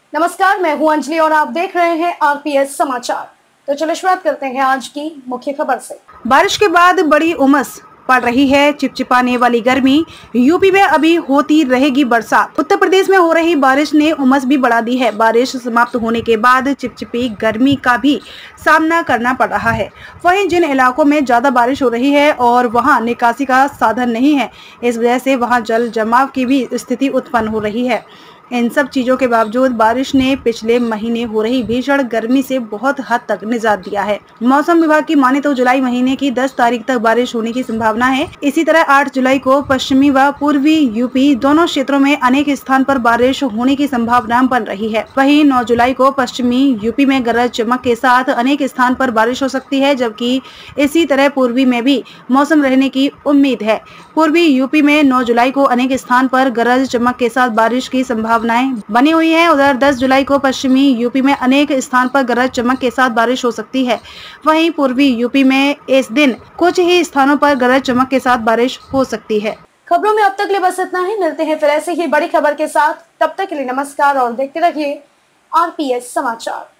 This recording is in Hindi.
नमस्कार, मैं हूं अंजलि और आप देख रहे हैं आरपीएस समाचार। तो चलो शुरुआत करते हैं आज की मुख्य खबर से। बारिश के बाद बड़ी उमस पड़ रही है, चिपचिपाने वाली गर्मी। यूपी में अभी होती रहेगी बरसात। उत्तर प्रदेश में हो रही बारिश ने उमस भी बढ़ा दी है। बारिश समाप्त होने के बाद चिपचिपी गर्मी का भी सामना करना पड़ रहा है। वहीं जिन इलाकों में ज्यादा बारिश हो रही है और वहां निकासी का साधन नहीं है, इस वजह से वहां जल जमाव की भी स्थिति उत्पन्न हो रही है। इन सब चीजों के बावजूद बारिश ने पिछले महीने हो रही भीषण गर्मी से बहुत हद तक निजात दिया है। मौसम विभाग की माने तो जुलाई महीने की 10 तारीख तक बारिश होने की संभावना है। इसी तरह 8 जुलाई को पश्चिमी व पूर्वी यूपी दोनों क्षेत्रों में अनेक स्थान पर बारिश होने की संभावना बन रही है। वहीं 9 जुलाई को पश्चिमी यूपी में गरज चमक के साथ अनेक स्थान पर बारिश हो सकती है, जबकि इसी तरह पूर्वी में भी मौसम रहने की उम्मीद है। पूर्वी यूपी में 9 जुलाई को अनेक स्थान पर गरज चमक के साथ बारिश की संभावनाएं बनी हुई है। उधर 10 जुलाई को पश्चिमी यूपी में अनेक स्थान पर गरज चमक के साथ बारिश हो सकती है। वहीं पूर्वी यूपी में इस दिन कुछ ही स्थानों पर गरज चमक के साथ बारिश हो सकती है। खबरों में अब तक के लिए बस इतना ही। मिलते हैं फिर ऐसे ही बड़ी खबर के साथ। तब तक के लिए नमस्कार और देखते रहिए आरपीएस समाचार।